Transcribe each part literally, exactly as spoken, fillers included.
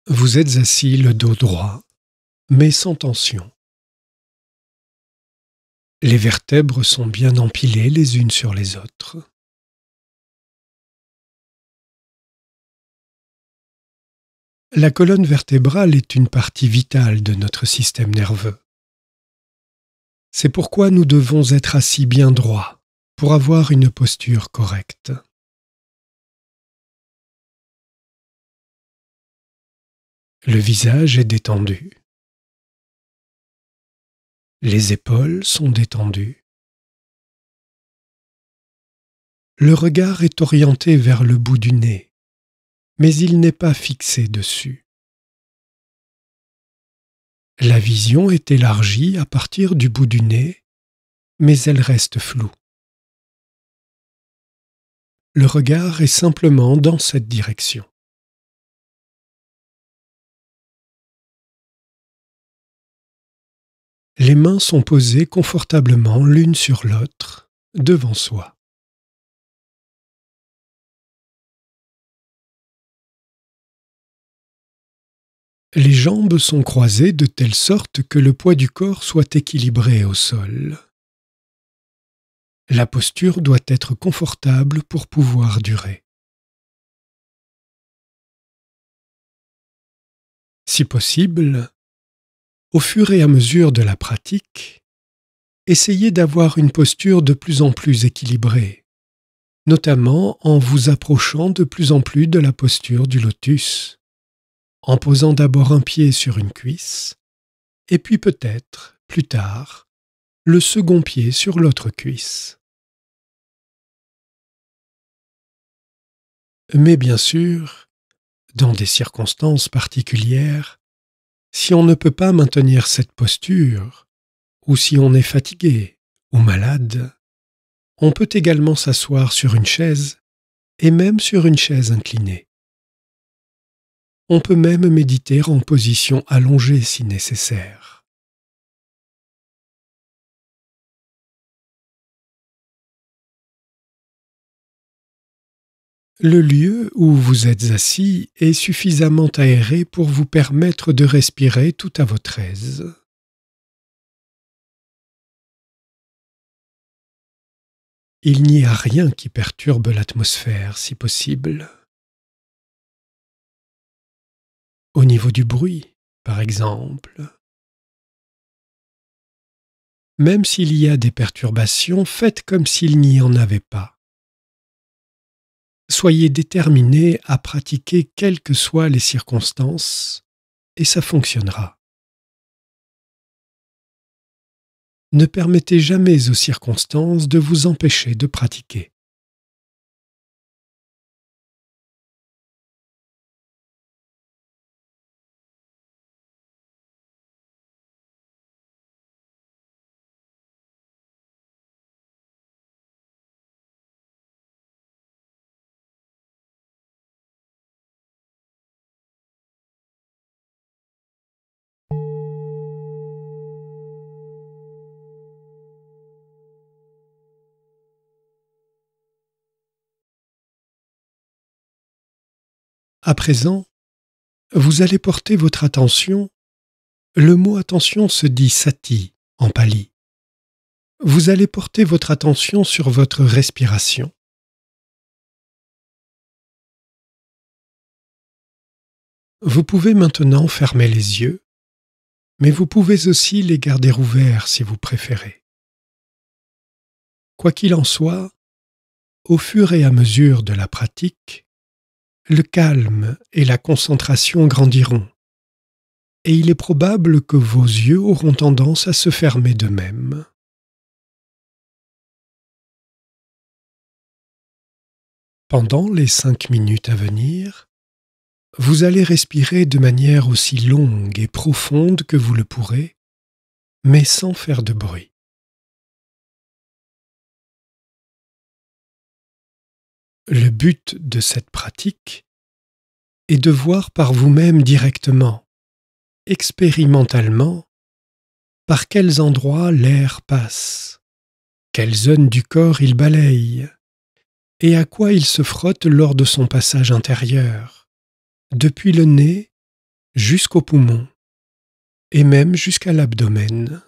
Vous êtes assis le dos droit, mais sans tension. Les vertèbres sont bien empilées les unes sur les autres. La colonne vertébrale est une partie vitale de notre système nerveux. C'est pourquoi nous devons être assis bien droit pour avoir une posture correcte. Le visage est détendu. Les épaules sont détendues. Le regard est orienté vers le bout du nez, mais il n'est pas fixé dessus. La vision est élargie à partir du bout du nez, mais elle reste floue. Le regard est simplement dans cette direction. Les mains sont posées confortablement l'une sur l'autre, devant soi. Les jambes sont croisées de telle sorte que le poids du corps soit équilibré au sol. La posture doit être confortable pour pouvoir durer. Si possible, au fur et à mesure de la pratique, essayez d'avoir une posture de plus en plus équilibrée, notamment en vous approchant de plus en plus de la posture du lotus, en posant d'abord un pied sur une cuisse, et puis peut-être, plus tard, le second pied sur l'autre cuisse. Mais bien sûr, dans des circonstances particulières, si on ne peut pas maintenir cette posture, ou si on est fatigué ou malade, on peut également s'asseoir sur une chaise, et même sur une chaise inclinée. On peut même méditer en position allongée si nécessaire. Le lieu où vous êtes assis est suffisamment aéré pour vous permettre de respirer tout à votre aise. Il n'y a rien qui perturbe l'atmosphère, si possible. Au niveau du bruit, par exemple. Même s'il y a des perturbations, faites comme s'il n'y en avait pas. Soyez déterminés à pratiquer quelles que soient les circonstances, et ça fonctionnera. Ne permettez jamais aux circonstances de vous empêcher de pratiquer. À présent, vous allez porter votre attention. Le mot attention se dit sati en pali. Vous allez porter votre attention sur votre respiration. Vous pouvez maintenant fermer les yeux, mais vous pouvez aussi les garder ouverts si vous préférez. Quoi qu'il en soit, au fur et à mesure de la pratique, le calme et la concentration grandiront, et il est probable que vos yeux auront tendance à se fermer d'eux-mêmes. Pendant les cinq minutes à venir, vous allez respirer de manière aussi longue et profonde que vous le pourrez, mais sans faire de bruit. Le but de cette pratique est de voir par vous-même directement, expérimentalement, par quels endroits l'air passe, quelles zones du corps il balaye, et à quoi il se frotte lors de son passage intérieur, depuis le nez jusqu'aux poumons et même jusqu'à l'abdomen.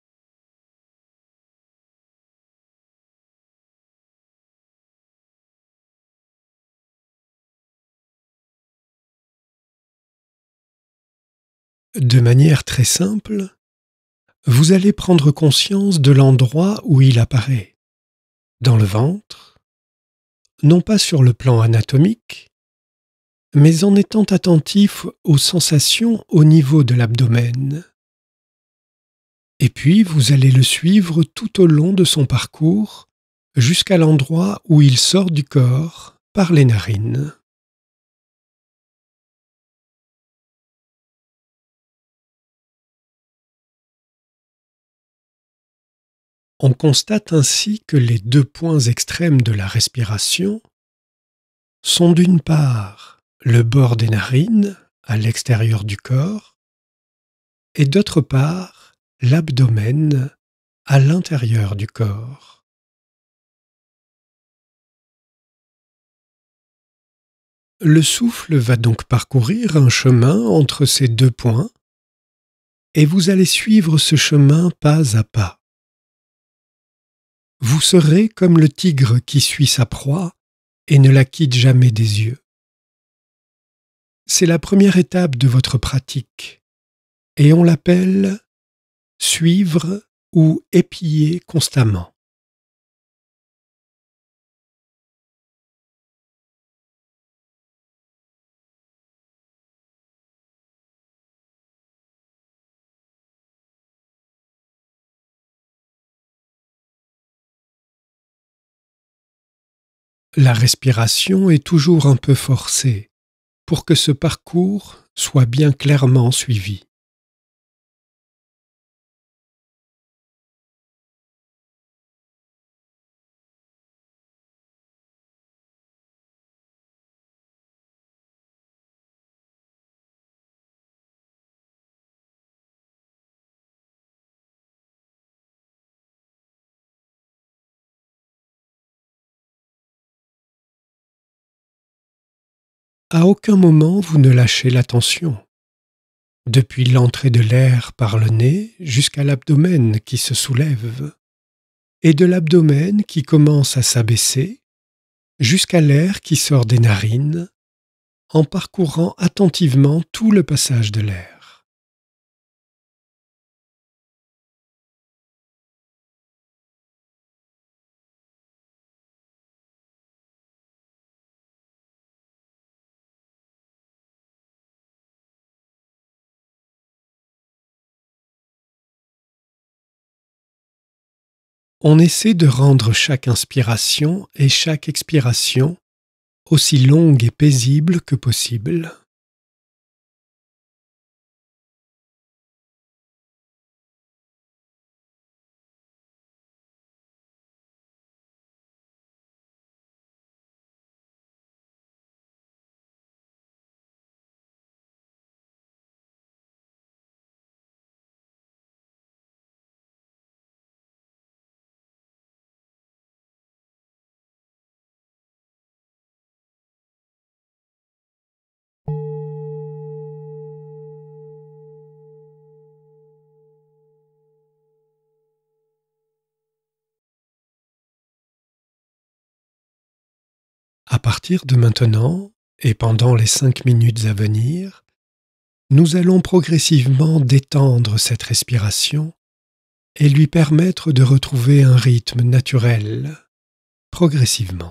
De manière très simple, vous allez prendre conscience de l'endroit où il apparaît, dans le ventre, non pas sur le plan anatomique, mais en étant attentif aux sensations au niveau de l'abdomen. Et puis vous allez le suivre tout au long de son parcours, jusqu'à l'endroit où il sort du corps par les narines. On constate ainsi que les deux points extrêmes de la respiration sont d'une part le bord des narines à l'extérieur du corps et d'autre part l'abdomen à l'intérieur du corps. Le souffle va donc parcourir un chemin entre ces deux points et vous allez suivre ce chemin pas à pas. Vous serez comme le tigre qui suit sa proie et ne la quitte jamais des yeux. C'est la première étape de votre pratique et on l'appelle suivre ou épier constamment. La respiration est toujours un peu forcée pour que ce parcours soit bien clairement suivi. À aucun moment vous ne lâchez l'attention, depuis l'entrée de l'air par le nez jusqu'à l'abdomen qui se soulève, et de l'abdomen qui commence à s'abaisser jusqu'à l'air qui sort des narines, en parcourant attentivement tout le passage de l'air. On essaie de rendre chaque inspiration et chaque expiration aussi longue et paisible que possible. À partir de maintenant, et pendant les cinq minutes à venir, nous allons progressivement détendre cette respiration et lui permettre de retrouver un rythme naturel, progressivement.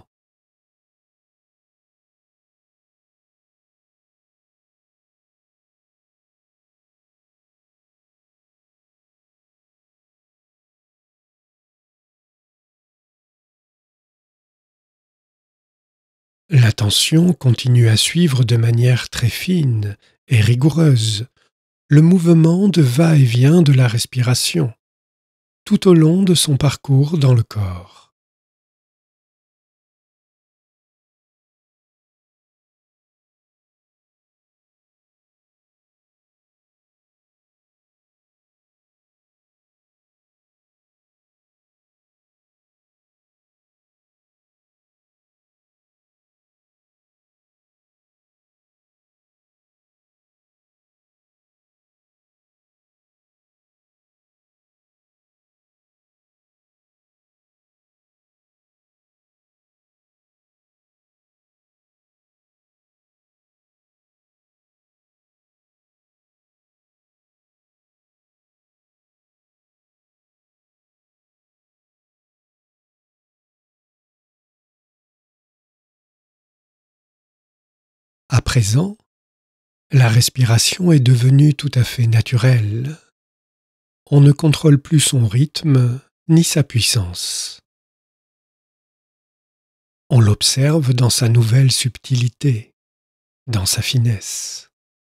L'attention continue à suivre de manière très fine et rigoureuse le mouvement de va-et-vient de la respiration tout au long de son parcours dans le corps. À présent, la respiration est devenue tout à fait naturelle. On ne contrôle plus son rythme ni sa puissance. On l'observe dans sa nouvelle subtilité, dans sa finesse.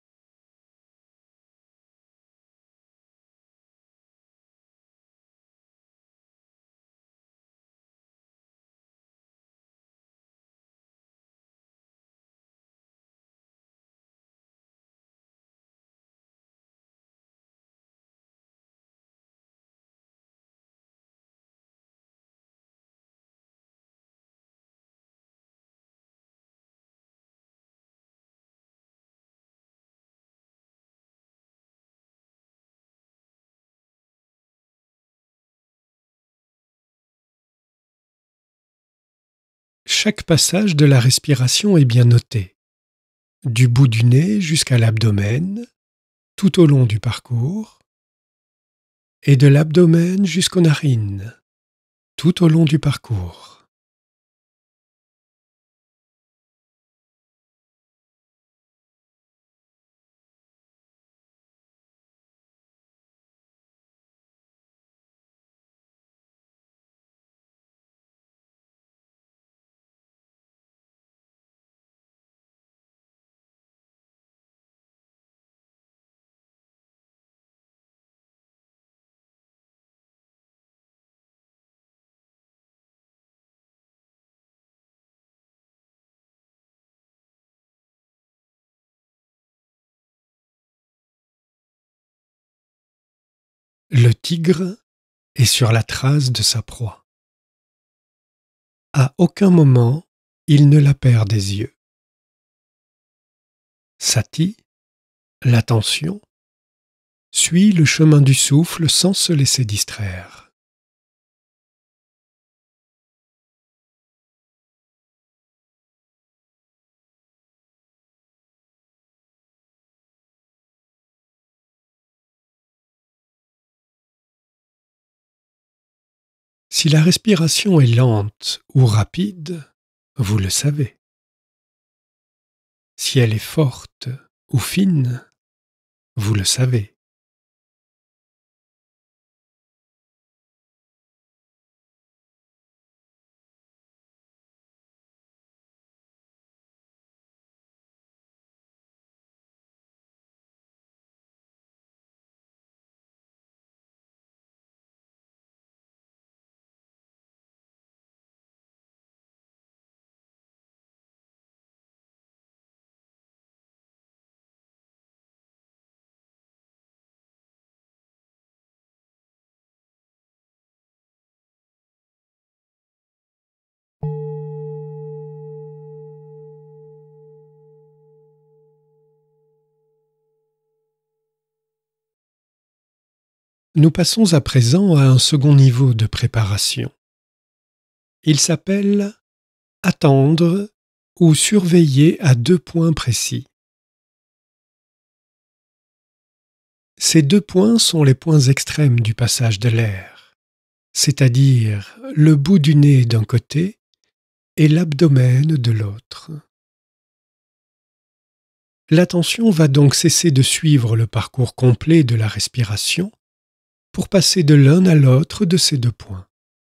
Chaque passage de la respiration est bien noté, du bout du nez jusqu'à l'abdomen, tout au long du parcours, et de l'abdomen jusqu'aux narines, tout au long du parcours. Le tigre est sur la trace de sa proie. À aucun moment, il ne la perd des yeux. Sati, l'attention, suit le chemin du souffle sans se laisser distraire. Si la respiration est lente ou rapide, vous le savez. Si elle est forte ou fine, vous le savez. Nous passons à présent à un second niveau de préparation. Il s'appelle attendre ou surveiller à deux points précis. Ces deux points sont les points extrêmes du passage de l'air, c'est-à-dire le bout du nez d'un côté et l'abdomen de l'autre. L'attention va donc cesser de suivre le parcours complet de la respiration pour passer de l'un à l'autre de ces deux points.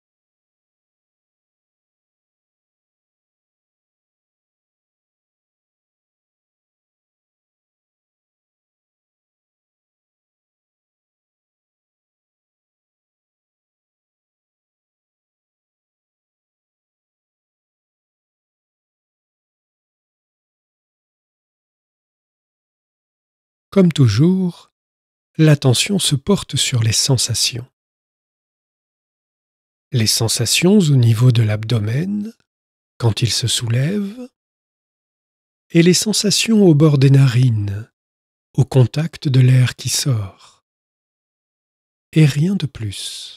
Comme toujours, l'attention se porte sur les sensations. Les sensations au niveau de l'abdomen, quand il se soulève, et les sensations au bord des narines, au contact de l'air qui sort. Et rien de plus.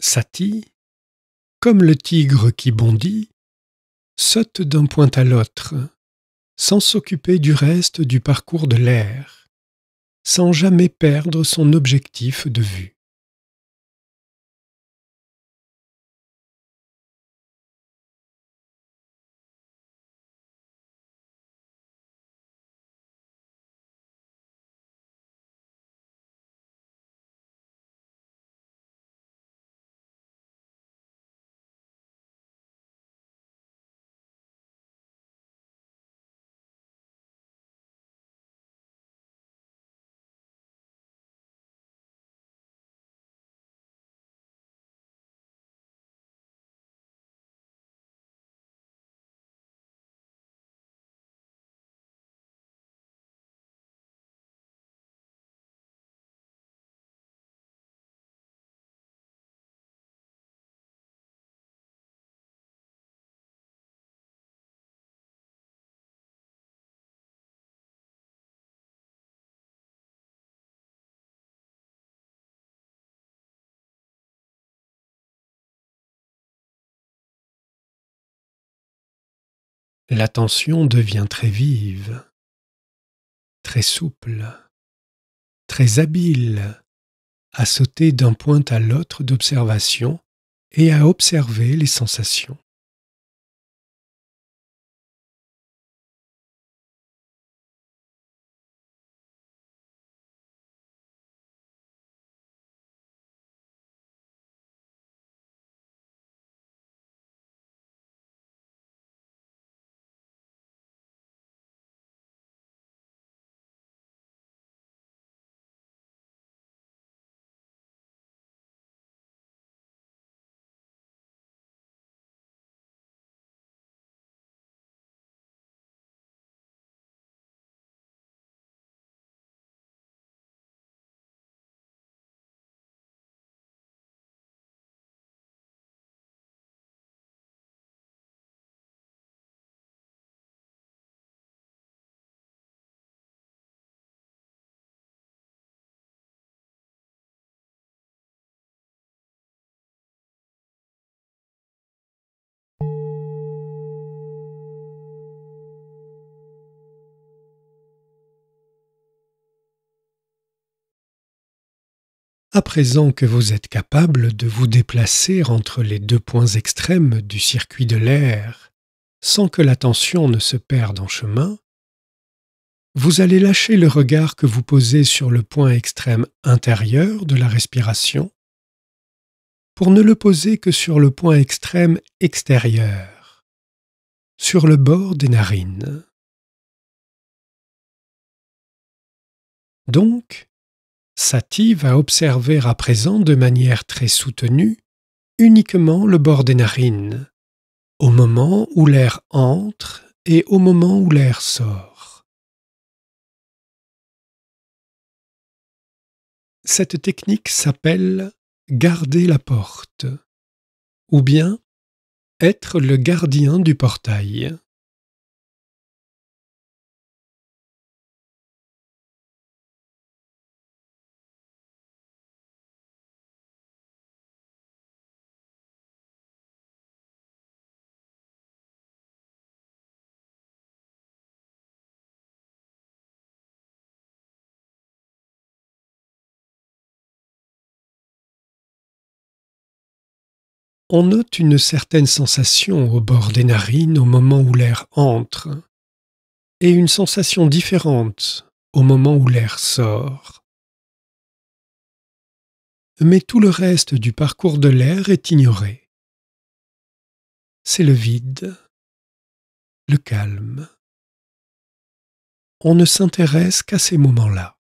Sati, comme le tigre qui bondit, saute d'un point à l'autre, sans s'occuper du reste du parcours de l'air, sans jamais perdre son objectif de vue. L'attention devient très vive, très souple, très habile à sauter d'un point à l'autre d'observation et à observer les sensations. À présent que vous êtes capable de vous déplacer entre les deux points extrêmes du circuit de l'air sans que l'attention ne se perde en chemin, vous allez lâcher le regard que vous posez sur le point extrême intérieur de la respiration pour ne le poser que sur le point extrême extérieur, sur le bord des narines. Donc, Sati va observer à présent de manière très soutenue uniquement le bord des narines, au moment où l'air entre et au moment où l'air sort. Cette technique s'appelle garder la porte, ou bien être le gardien du portail. On note une certaine sensation au bord des narines au moment où l'air entre, et une sensation différente au moment où l'air sort. Mais tout le reste du parcours de l'air est ignoré. C'est le vide, le calme. On ne s'intéresse qu'à ces moments-là.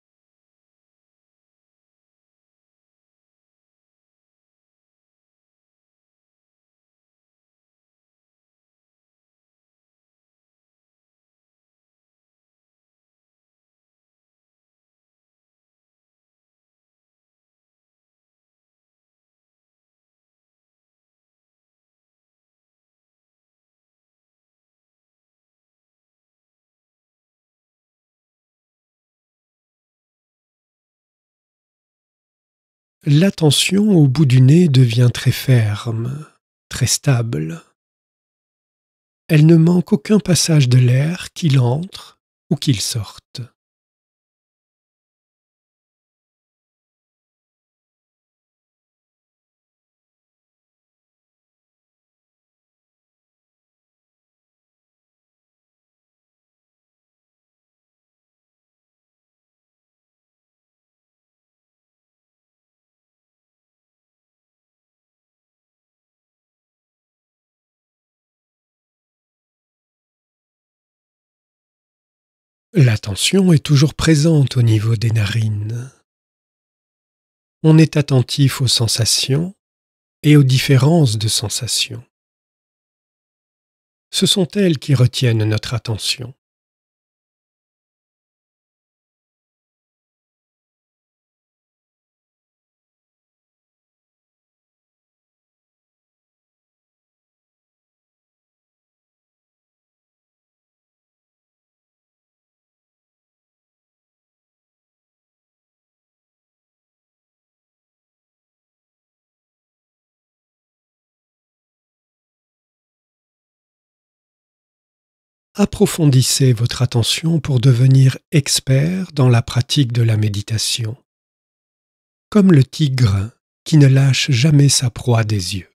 L'attention au bout du nez devient très ferme, très stable. Elle ne manque aucun passage de l'air, qu'il entre ou qu'il sorte. La tension est toujours présente au niveau des narines. On est attentif aux sensations et aux différences de sensations. Ce sont elles qui retiennent notre attention. Approfondissez votre attention pour devenir expert dans la pratique de la méditation, comme le tigre qui ne lâche jamais sa proie des yeux.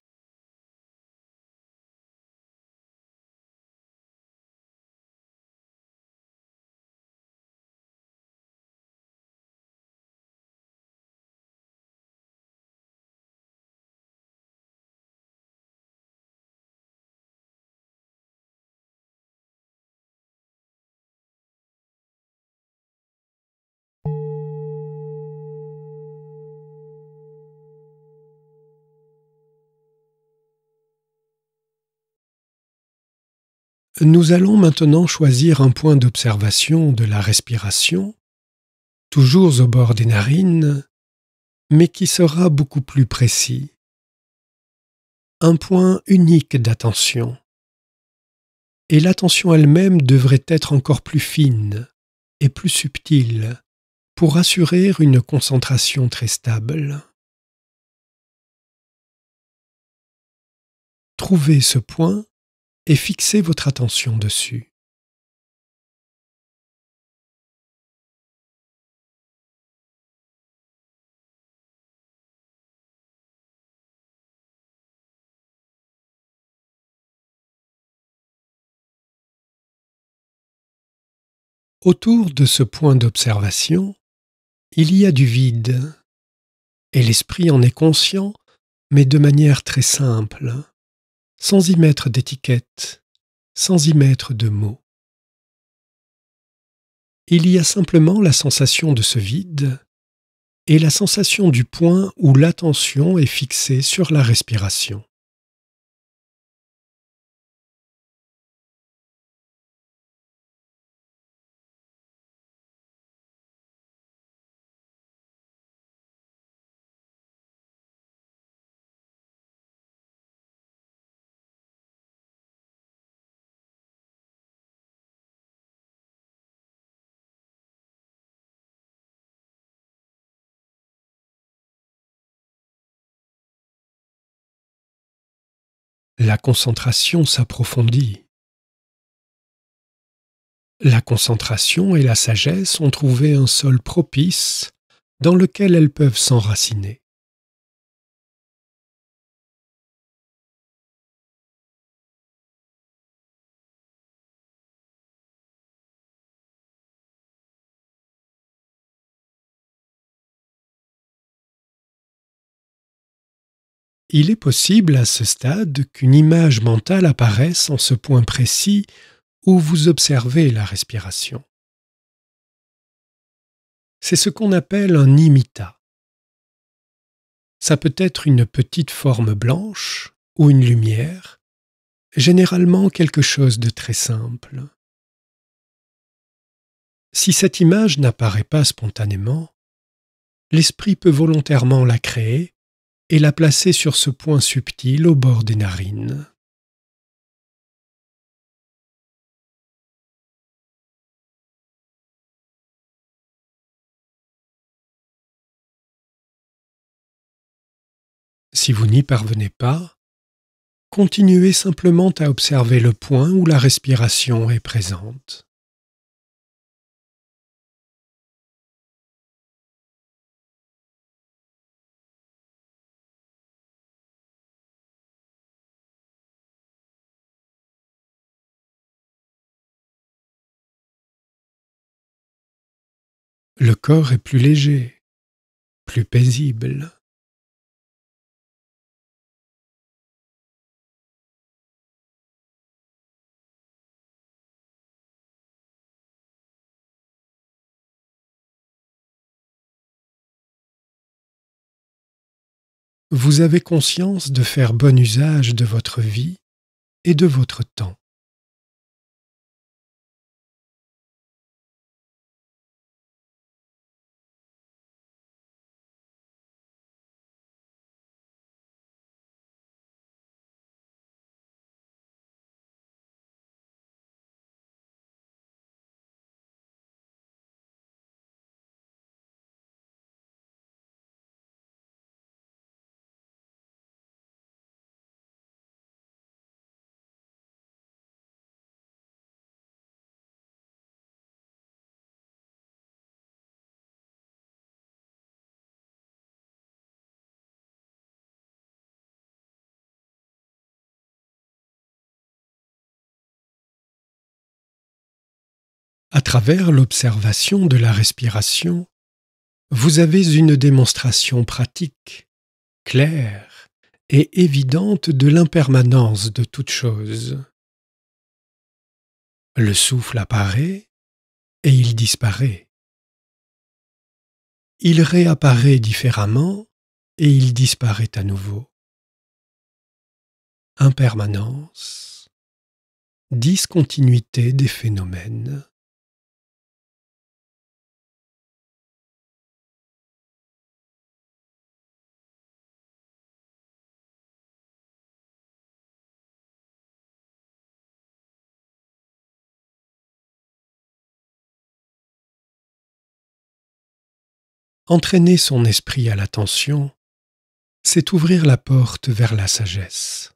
Nous allons maintenant choisir un point d'observation de la respiration, toujours au bord des narines, mais qui sera beaucoup plus précis. Un point unique d'attention. Et l'attention elle-même devrait être encore plus fine et plus subtile pour assurer une concentration très stable. Trouvez ce point et fixez votre attention dessus. Autour de ce point d'observation, il y a du vide, et l'esprit en est conscient, mais de manière très simple, sans y mettre d'étiquette, sans y mettre de mots. Il y a simplement la sensation de ce vide et la sensation du point où l'attention est fixée sur la respiration. La concentration s'approfondit. La concentration et la sagesse ont trouvé un sol propice dans lequel elles peuvent s'enraciner. Il est possible à ce stade qu'une image mentale apparaisse en ce point précis où vous observez la respiration. C'est ce qu'on appelle un nimitta. Ça peut être une petite forme blanche ou une lumière, généralement quelque chose de très simple. Si cette image n'apparaît pas spontanément, l'esprit peut volontairement la créer et la placer sur ce point subtil au bord des narines. Si vous n'y parvenez pas, continuez simplement à observer le point où la respiration est présente. Le corps est plus léger, plus paisible. Vous avez conscience de faire bon usage de votre vie et de votre temps. À travers l'observation de la respiration, vous avez une démonstration pratique, claire et évidente de l'impermanence de toute chose. Le souffle apparaît et il disparaît. Il réapparaît différemment et il disparaît à nouveau. Impermanence, discontinuité des phénomènes. Entraîner son esprit à l'attention, c'est ouvrir la porte vers la sagesse.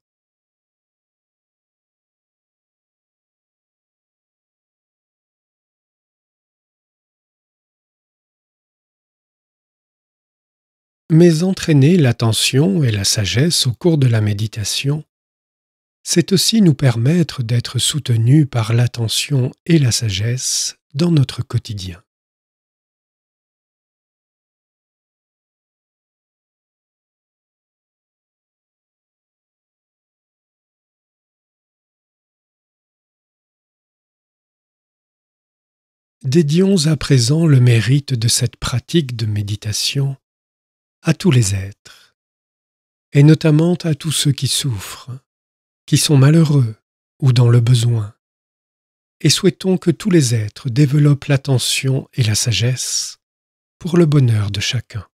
Mais entraîner l'attention et la sagesse au cours de la méditation, c'est aussi nous permettre d'être soutenus par l'attention et la sagesse dans notre quotidien. Dédions à présent le mérite de cette pratique de méditation à tous les êtres, et notamment à tous ceux qui souffrent, qui sont malheureux ou dans le besoin, et souhaitons que tous les êtres développent l'attention et la sagesse pour le bonheur de chacun.